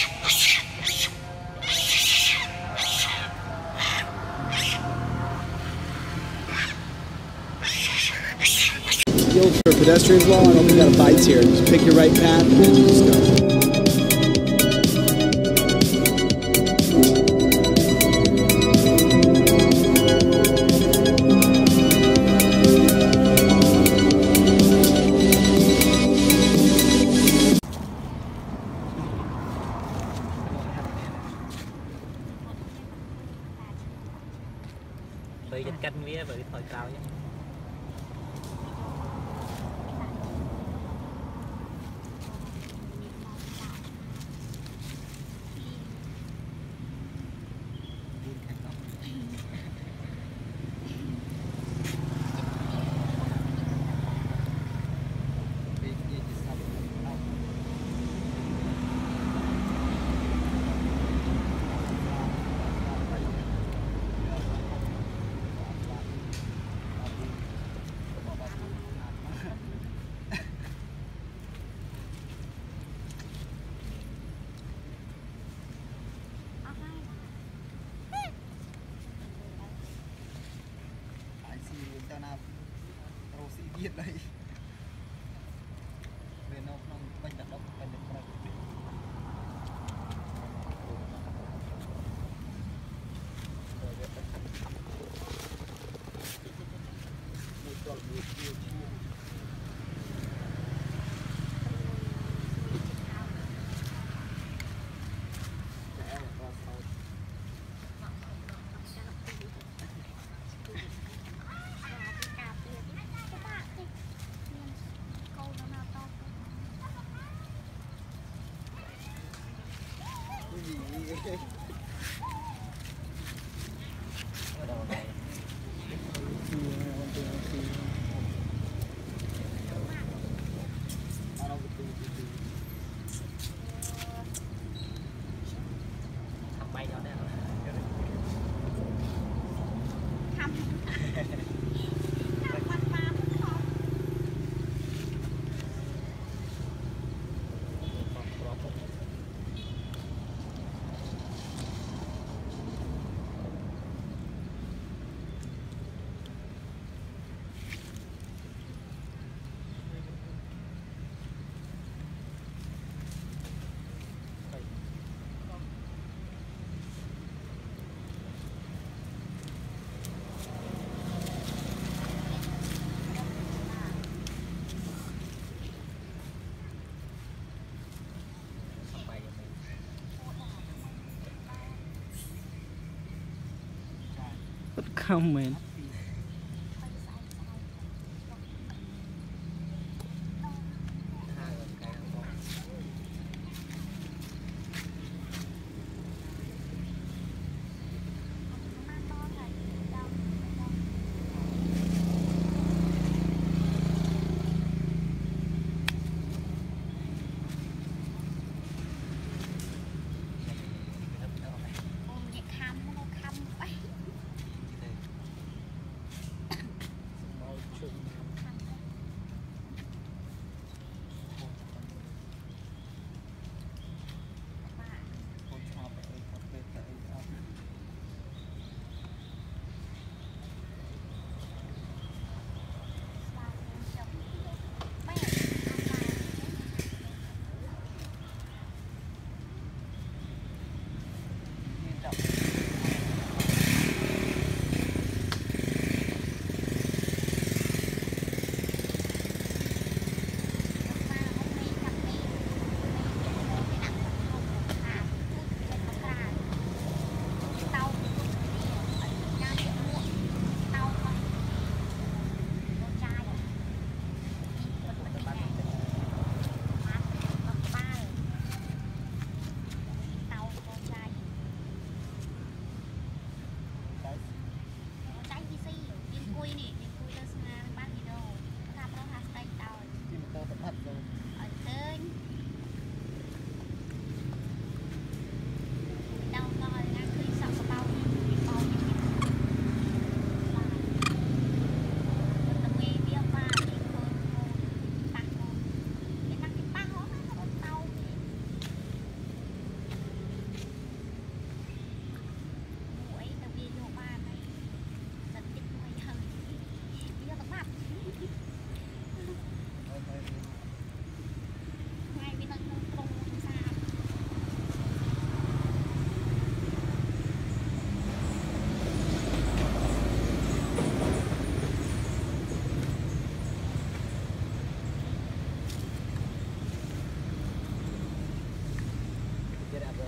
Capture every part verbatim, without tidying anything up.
For pedestrians wall, I don't think got a bites here. Just pick your right path and then you just go. Bởi dịch canh vía bởi thời cao chứ. Việt đây về nó không bánh đặt đốc bánh đặt đốc Không man.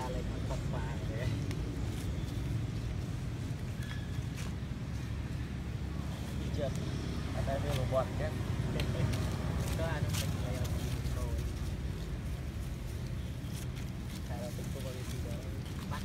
ra lên con bọc vào đấy. Chưa ở đây đưa một bọn chứ có ai không mình lấy rồi tại là tính cô đi để bắt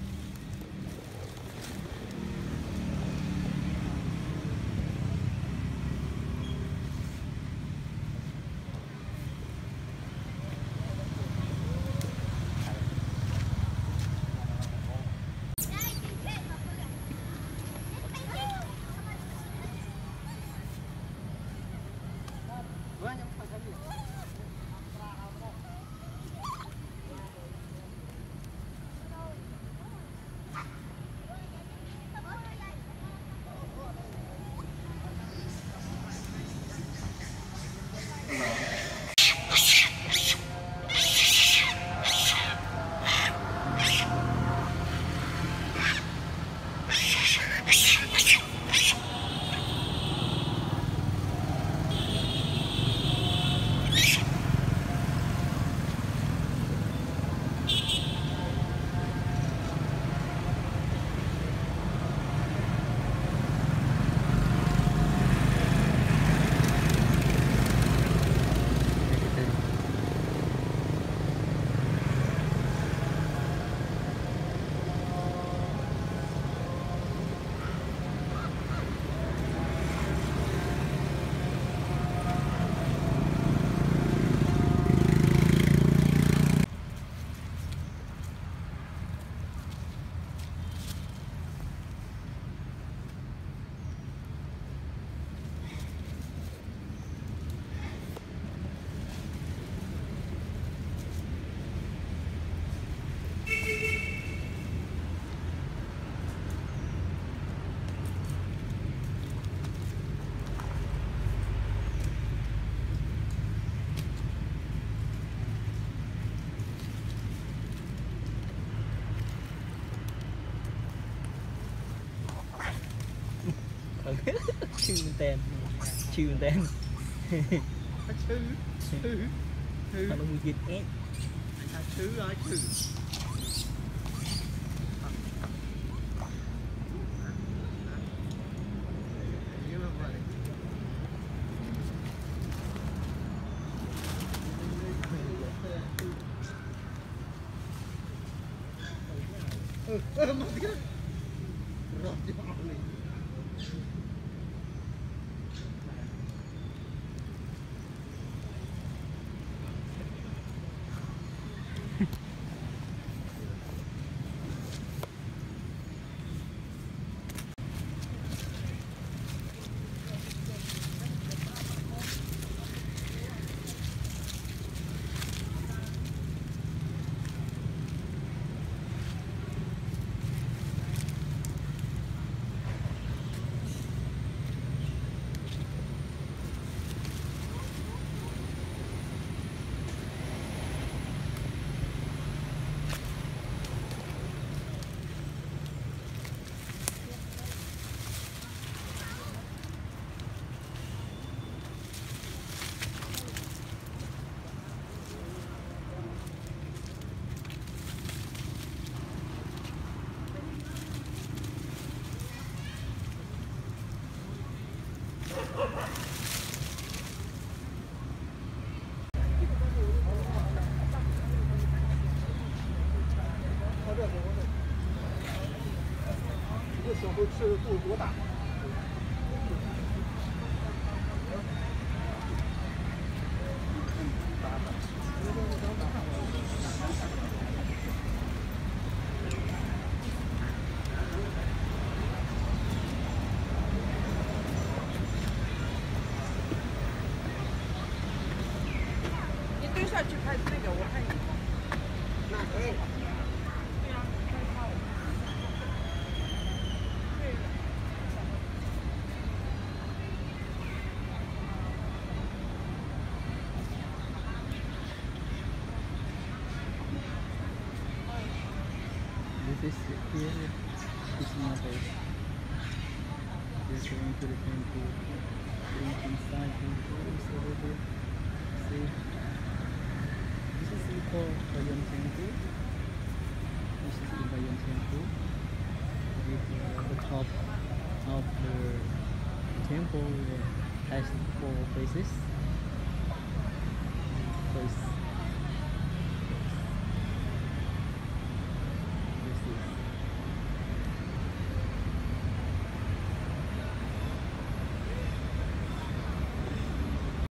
chư tên chư tên chữ chữ chữ nó muốn giết ép chữ rồi chữ ừ mà tiếc rồi chứ không được这小猴吃的肚子多大？ 你蹲下去拍那个，我看你。 那可以。 对呀，拍他我。对。 This is here, this is my place. We're going to the temple, going inside the rooms over there. See, this is the called Korean temple. This is the Bayan temple with uh, the top of the temple has four faces.